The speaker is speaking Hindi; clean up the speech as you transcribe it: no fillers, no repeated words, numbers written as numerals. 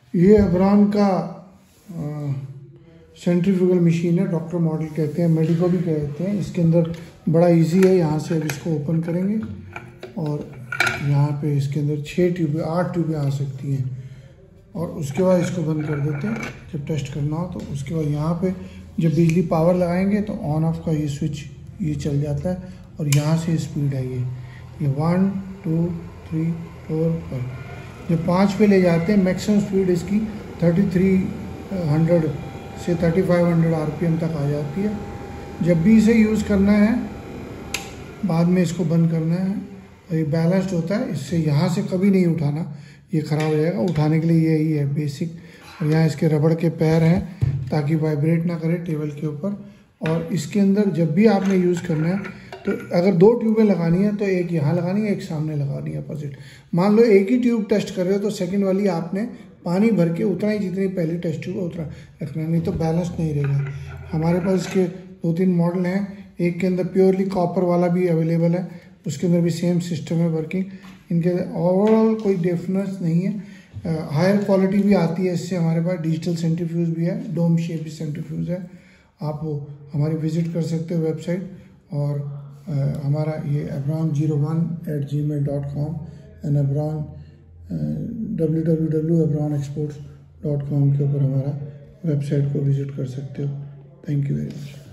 ये एब्रॉन का सेंट्रीफ्यूगल मशीन है, डॉक्टर मॉडल कहते हैं, मेडिको भी कहते हैं। इसके अंदर बड़ा इजी है। यहाँ से अब इसको ओपन करेंगे और यहाँ पे इसके अंदर 6 ट्यूबें 8 ट्यूबें आ सकती हैं और उसके बाद इसको बंद कर देते हैं जब टेस्ट करना हो। तो उसके बाद यहाँ पे जब बिजली पावर लगाएंगे तो ऑन ऑफ का ये स्विच ये चल जाता है और यहाँ से स्पीड है ये 1 2 3 4 5। जब 5 पे ले जाते हैं मैक्सिमम स्पीड इसकी 3300 से 3500 RPM तक आ जाती है। जब भी इसे यूज़ करना है बाद में इसको बंद करना है। ये बैलेंस्ड होता है, इससे यहाँ से कभी नहीं उठाना, ये ख़राब हो जाएगा। उठाने के लिए यही है बेसिक। और यहाँ इसके रबड़ के पैर हैं ताकि वाइब्रेट ना करे टेबल के ऊपर। और इसके अंदर जब भी आपने यूज़ करना है तो अगर 2 ट्यूबें लगानी है तो एक यहाँ लगानी है, एक सामने लगानी है अपोजिट। मान लो एक ही ट्यूब टेस्ट कर रहे हो तो सेकंड वाली आपने पानी भर के उतना ही जितनी पहली टेस्ट ट्यूब उतना रखना, नहीं तो बैलेंस नहीं रहेगा। हमारे पास इसके 2-3 मॉडल हैं। एक के अंदर प्योरली कॉपर वाला भी अवेलेबल है, उसके अंदर भी सेम सिस्टम है वर्किंग। इनके ओवरऑल कोई डिफरेंस नहीं है। हायर क्वालिटी भी आती है इससे। हमारे पास डिजिटल सेंट्रीफ्यूज भी है, डोम शेप भी सेंट्रीफ्यूज है। आप वो हमारी विजिट कर सकते हो वेबसाइट। और हमारा ये ebron01@gmail.com एंड ebron www.ebronexports.com के ऊपर हमारा वेबसाइट को विजिट कर सकते हो। Thank you very much.